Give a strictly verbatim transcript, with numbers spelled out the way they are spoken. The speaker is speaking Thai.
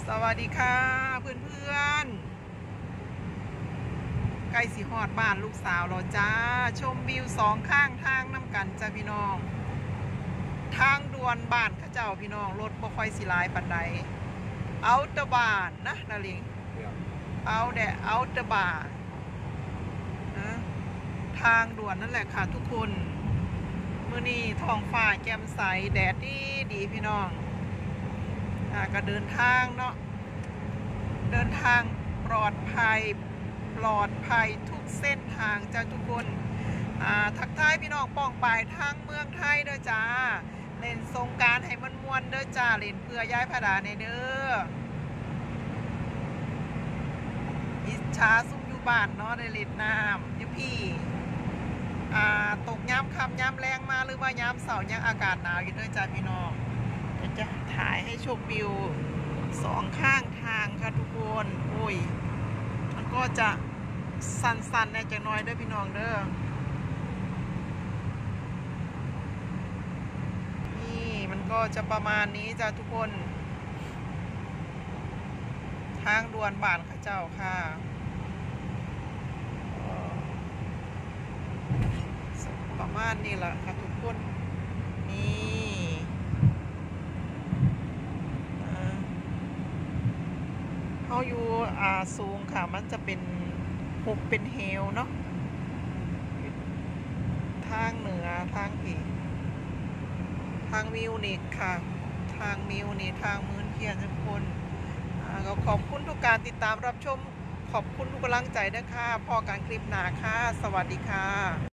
สวัสดีค่ะเพื่อนๆใกล้สิฮอดบ้านลูกสาวเราจ้าชมวิวสองข้างทางน้ำกันจ้าพี่น้องทางด่วนบ้านข้าเจ้าพี่น้องรถบ่ค่อยสิหลายปานใดเอาเตอร์บ้านนะนาลิงเอาแดะเอาเตอร์บ้านนะทางด่วนนั่นแหละค่ะทุกคนมื้อนี้ท้องฟ้าแจ่มใสแดดดีดีพี่น้องอ่าก็เดินทางเนาะเดินทางปลอดภัยปลอดภัยทุกเส้นทางจ้าทุกคนอ่าทักทายพี่น้องป้องปายทางเมืองไทยเด้อจ้าเล่นสงกรานต์ให้มันม่วนเด้อจ้าเล่นเพื่อย้ายผดาในเด้ออิจฉาซุ่มอยู่บ้านเนาะได้เล่นน้ำอยู่พี่อ่าตกย้ำคำย้ำแรงมาหรือว่าย้ำเสาร์ยังอากาศหนาวอยู่เด้อจ้าพี่น้องจะถ่ายให้ชมวิวสองข้างทางค่ะทุกคนโอ้ยมันก็จะสั่นๆแน่จังน้อยเด้อพี่น้องเด้อนี่มันก็จะประมาณนี้จ้ะทุกคนทางด่วนบ้านข้าเจ้าค่ะประมาณนี้แหละค่ะทุกคนนี่เขาอยู่อ่าสูงค่ะมันจะเป็นหุบเป็นเฮลเนาะทางเหนือทางอีกทางมิวนิกค่ะทางมิวนิกทางมื้นเพียรทุกคนอ่าก็ขอบคุณทุกการติดตามรับชมขอบคุณทุกกำลังใจด้วยค่ะพอการคลิปหนาค่ะสวัสดีค่ะ